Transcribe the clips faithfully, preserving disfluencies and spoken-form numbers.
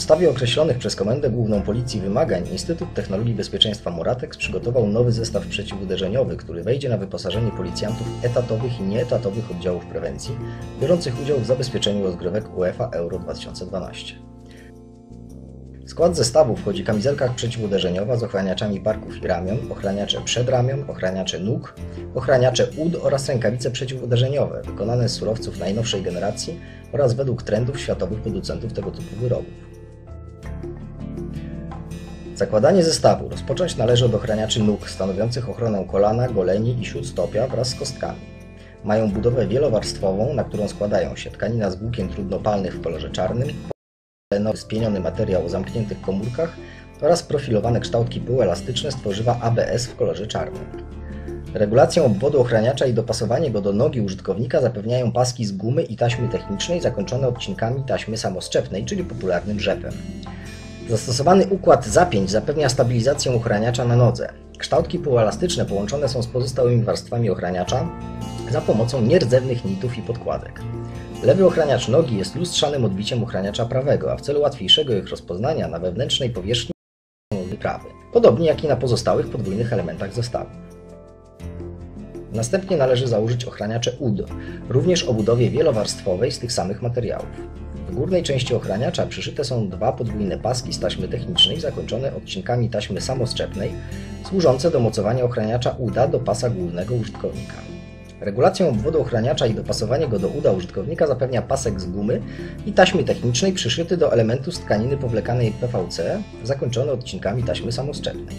podstawie określonych przez Komendę Główną Policji wymagań Instytut Technologii Bezpieczeństwa Moratex przygotował nowy zestaw przeciwuderzeniowy, który wejdzie na wyposażenie policjantów etatowych i nieetatowych oddziałów prewencji, biorących udział w zabezpieczeniu rozgrywek UEFA Euro dwa tysiące dwanaście. W skład zestawu wchodzi kamizelka przeciwuderzeniowa z ochraniaczami barków i ramion, ochraniacze przedramion, ochraniacze nóg, ochraniacze ud oraz rękawice przeciwuderzeniowe, wykonane z surowców najnowszej generacji oraz według trendów światowych producentów tego typu wyrobów. Zakładanie zestawu rozpocząć należy od ochraniaczy nóg stanowiących ochronę kolana, goleni i śródstopia wraz z kostkami. Mają budowę wielowarstwową, na którą składają się tkanina z włókien trudnopalnych w kolorze czarnym, spieniony materiał o zamkniętych komórkach oraz profilowane kształtki półelastyczne z tworzywa A B S w kolorze czarnym. Regulację obwodu ochraniacza i dopasowanie go do nogi użytkownika zapewniają paski z gumy i taśmy technicznej zakończone odcinkami taśmy samoszczepnej, czyli popularnym rzepem. Zastosowany układ zapięć zapewnia stabilizację ochraniacza na nodze. Kształtki półelastyczne połączone są z pozostałymi warstwami ochraniacza za pomocą nierdzewnych nitów i podkładek. Lewy ochraniacz nogi jest lustrzanym odbiciem ochraniacza prawego, a w celu łatwiejszego ich rozpoznania na wewnętrznej powierzchni nogi prawy, podobnie jak i na pozostałych podwójnych elementach zestawu. Następnie należy założyć ochraniacze ud, również o budowie wielowarstwowej z tych samych materiałów. W górnej części ochraniacza przyszyte są dwa podwójne paski z taśmy technicznej zakończone odcinkami taśmy samoszczepnej, służące do mocowania ochraniacza uda do pasa głównego użytkownika. Regulacją obwodu ochraniacza i dopasowanie go do uda użytkownika zapewnia pasek z gumy i taśmy technicznej przyszyty do elementu z tkaniny powlekanej P V C, zakończony odcinkami taśmy samoszczepnej.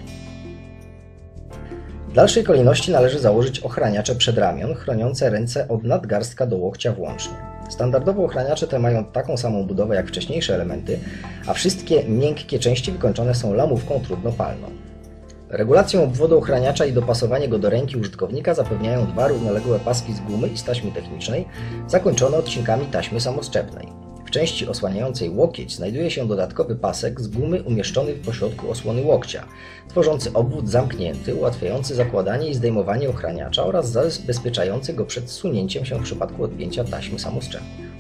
W dalszej kolejności należy założyć ochraniacze przedramion, chroniące ręce od nadgarstka do łokcia włącznie. Standardowo ochraniacze te mają taką samą budowę jak wcześniejsze elementy, a wszystkie miękkie części wykończone są lamówką trudnopalną. Regulacją obwodu ochraniacza i dopasowanie go do ręki użytkownika zapewniają dwa równoległe paski z gumy i z taśmy technicznej, zakończone odcinkami taśmy samoszczepnej. W części osłaniającej łokieć znajduje się dodatkowy pasek z gumy umieszczony w pośrodku osłony łokcia, tworzący obwód zamknięty, ułatwiający zakładanie i zdejmowanie ochraniacza oraz zabezpieczający go przed zsunięciem się w przypadku odpięcia taśmy samoszczepnych.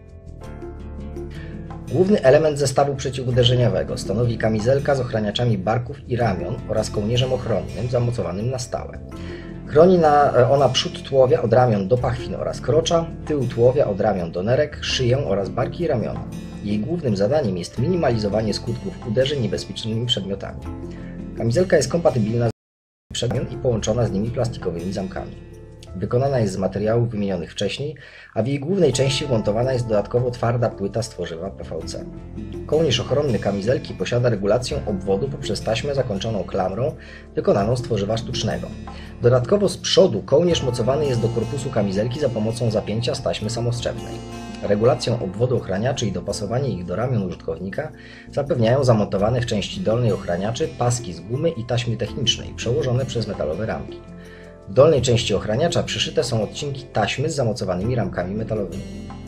Główny element zestawu przeciwuderzeniowego stanowi kamizelka z ochraniaczami barków i ramion oraz kołnierzem ochronnym zamocowanym na stałe. Chroni na, ona przód tułowia od ramion do pachwin oraz krocza, tył tułowia od ramion do nerek, szyję oraz barki i ramiona. Jej głównym zadaniem jest minimalizowanie skutków uderzeń niebezpiecznymi przedmiotami. Kamizelka jest kompatybilna z przedmiotami i połączona z nimi plastikowymi zamkami. Wykonana jest z materiałów wymienionych wcześniej, a w jej głównej części wmontowana jest dodatkowo twarda płyta z tworzywa P V C. Kołnierz ochronny kamizelki posiada regulację obwodu poprzez taśmę zakończoną klamrą wykonaną z tworzywa sztucznego. Dodatkowo z przodu kołnierz mocowany jest do korpusu kamizelki za pomocą zapięcia z taśmy samoszczepnej. Regulacją obwodu ochraniaczy i dopasowanie ich do ramion użytkownika zapewniają zamontowane w części dolnej ochraniaczy paski z gumy i taśmy technicznej przełożone przez metalowe ramki. W dolnej części ochraniacza przyszyte są odcinki taśmy z zamocowanymi ramkami metalowymi.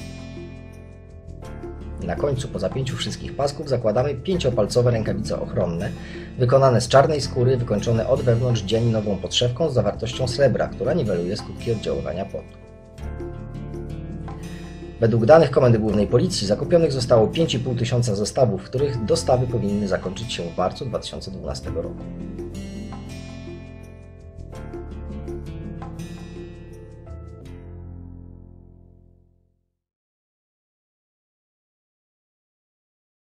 Na końcu, po zapięciu wszystkich pasków, zakładamy pięciopalcowe rękawice ochronne, wykonane z czarnej skóry, wykończone od wewnątrz dzianinową podszewką z zawartością srebra, która niweluje skutki oddziaływania potu. Według danych Komendy Głównej Policji zakupionych zostało pięć i pół tysiąca zestawów, których dostawy powinny zakończyć się w marcu dwa tysiące dwunastego roku.